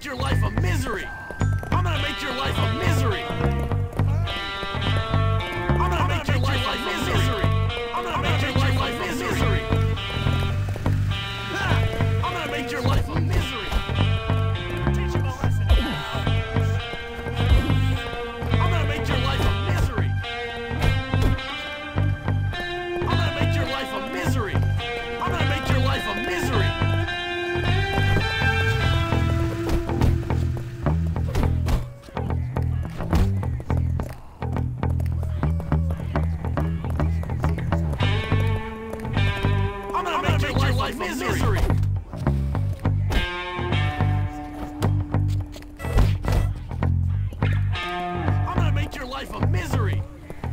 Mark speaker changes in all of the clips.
Speaker 1: make your life a misery. I'm gonna make your life a misery. I'm gonna make your life a misery. I'm gonna make your life a misery. I'm gonna make your life a misery. Teach him a lesson. I'm gonna make your life a misery. I'm gonna make your life a misery. I'm gonna make your life a misery. I'm gonna make your life a misery. I'm gonna make your life a misery.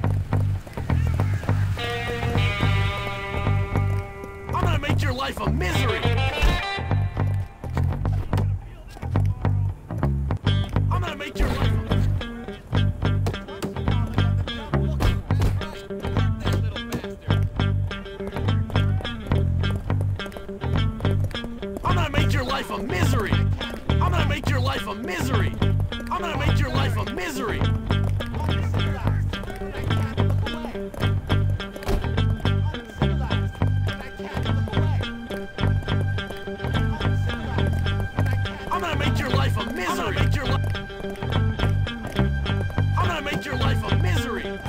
Speaker 1: I'm gonna make your life a misery. I'm gonna make your life I'm gonna make your life a misery. I'm gonna make your life a misery. I'm gonna make your life a misery. I'm gonna make your life a misery. I'm gonna make your life a misery.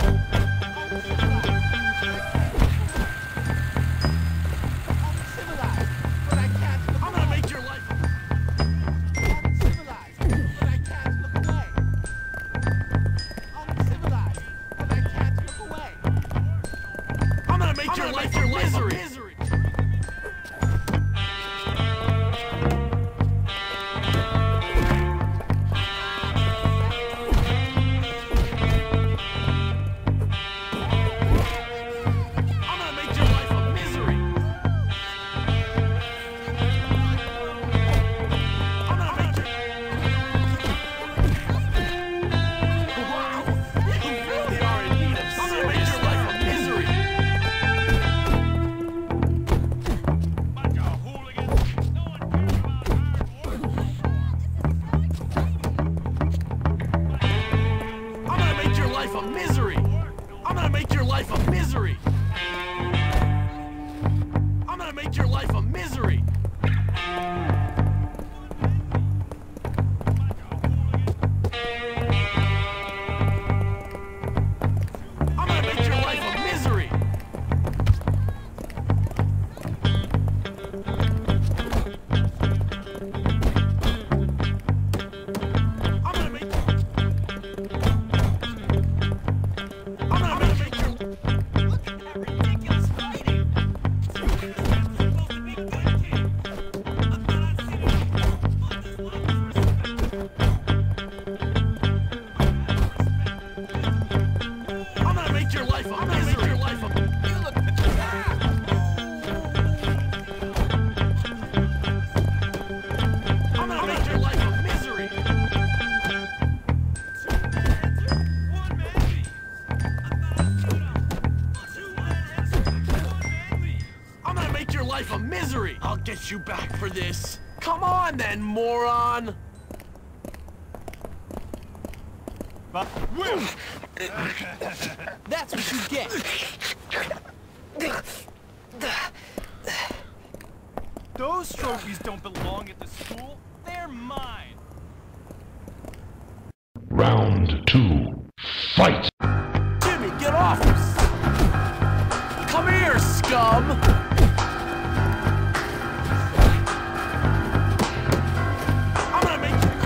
Speaker 1: I'm gonna make your life. I'm gonna make your life a misery. I'm gonna make your life a misery. I'm gonna make your. Wow, you really are in need of serious. I'm gonna make your life a misery.
Speaker 2: Bunch of hooligans. No one cares about hard
Speaker 1: I'm gonna make your life a misery. I'm gonna make your life a misery. I'm gonna make your life a misery. I'm gonna make your life a misery. I'm gonna make. I'm gonna make your.
Speaker 2: Look at that ridiculous fighting! This is supposed to be good, kid. I thought I'd seen this one
Speaker 1: I'm gonna make your life a misery. Your life a.
Speaker 2: You look at
Speaker 1: I'm gonna make your life a misery.
Speaker 2: one man leaves. I thought I'd shoot him. Two man answers, one man leaves.
Speaker 1: I'm gonna make your life a misery. I'll get you back for this. Come on then, moron. That's what you get.
Speaker 2: Those trophies don't belong at the school. They're mine.
Speaker 3: Round 2. Fight!
Speaker 1: Jimmy, get off us. Come here, scum. I'm gonna make you.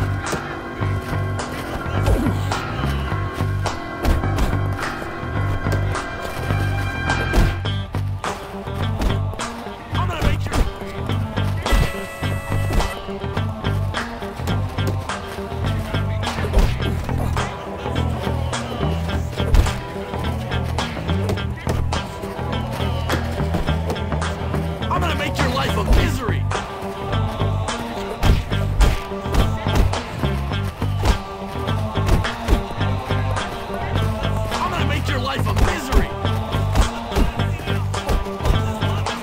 Speaker 1: I'm gonna make you. I'm gonna make your life a misery. I'm gonna make your life a misery.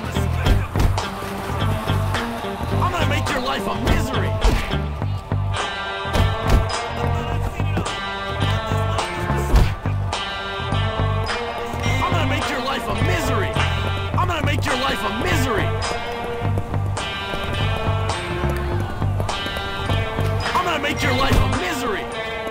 Speaker 1: I'm gonna make your life a misery. life a misery. I'm gonna make your life a misery.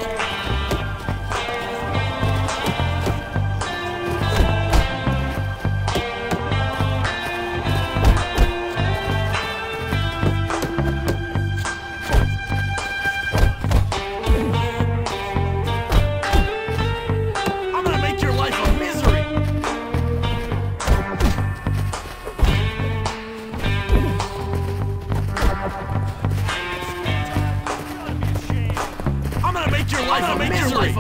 Speaker 1: I'm gonna make your life a misery. I'm gonna make your life a misery.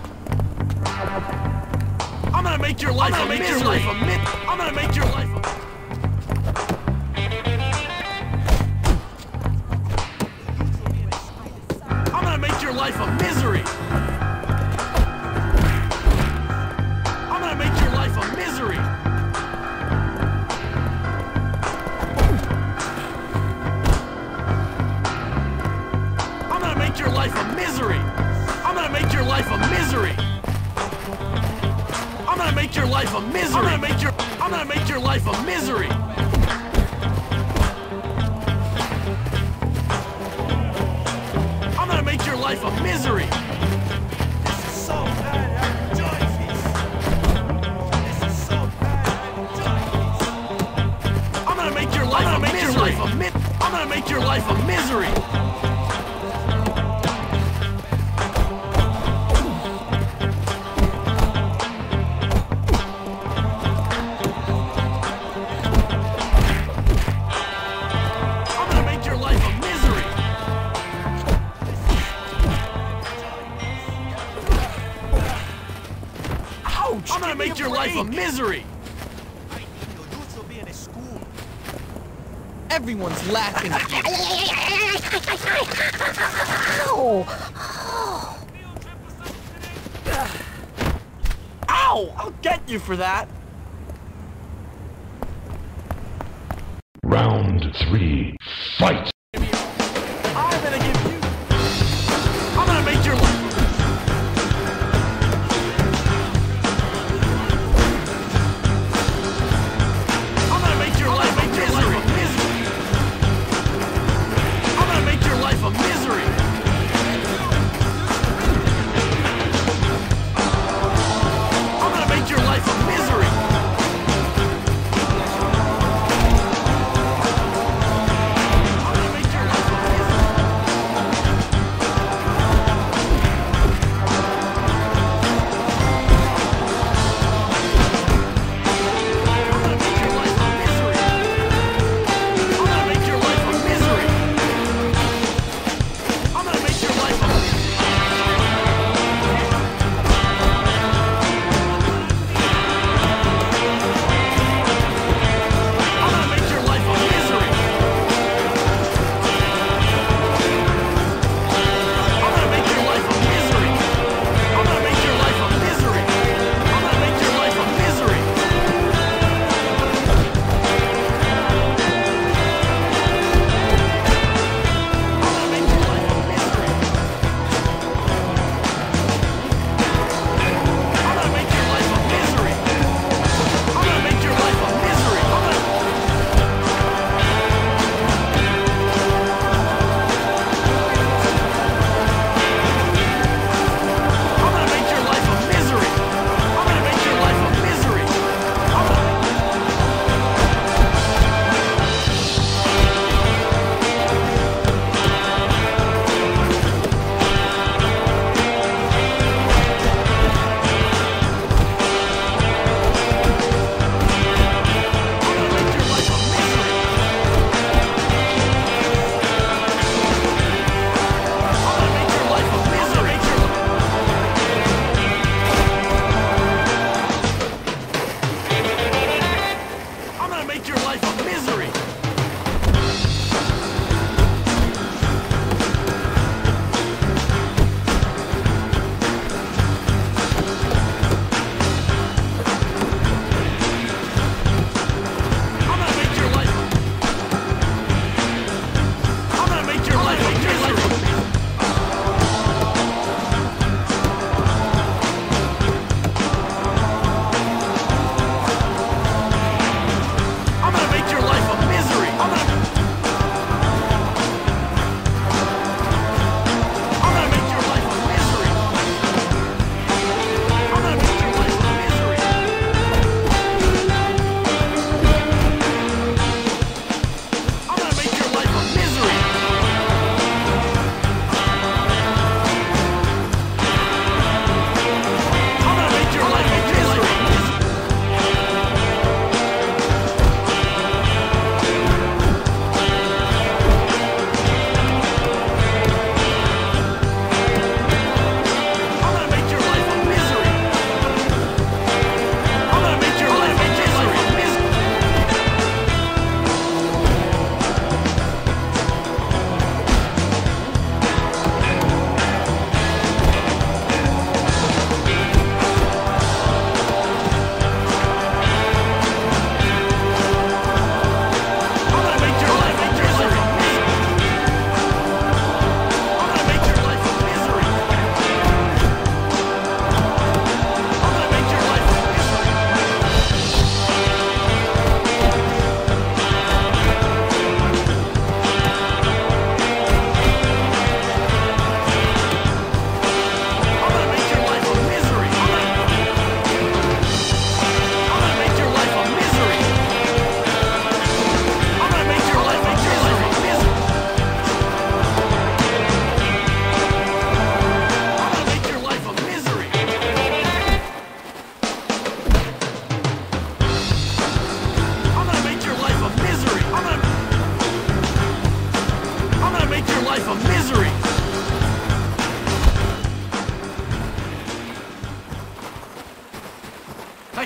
Speaker 1: I'm gonna make your life a misery. I'm gonna make your life a I'm gonna make your life a misery. I'm gonna make your life a misery. I'm gonna make your life a misery. I'm gonna make your life a misery. I'm gonna make your life a misery. I'm gonna make your life a misery. I'm gonna make your life a misery.
Speaker 2: This is so bad, I enjoy this. This is so bad, I enjoy this.
Speaker 1: I'm gonna make your life a misery. I'm gonna make your life a misery. I'm gonna make your life a misery.
Speaker 2: Ouch!
Speaker 1: I'm gonna make your life a misery.
Speaker 2: Ay, niño, you should be in a school.
Speaker 4: Everyone's laughing at you.
Speaker 1: Ow! I'll get you for that.
Speaker 3: Round 3. Fight!
Speaker 1: I'm gonna give you. I'm gonna make your life. I'm gonna make your life a misery. I'm gonna make your life a misery. I'm gonna make your life a misery. I'm gonna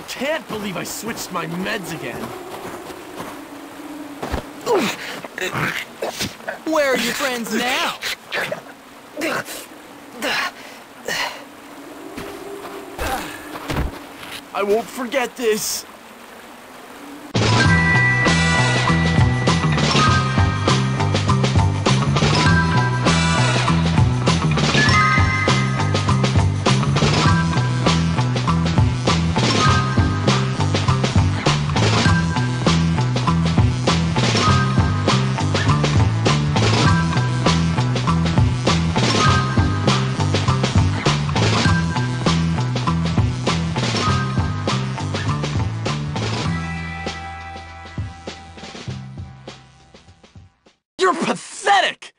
Speaker 1: can't believe I switched my meds again.
Speaker 4: Where are your friends now?
Speaker 1: I won't forget this. You're pathetic!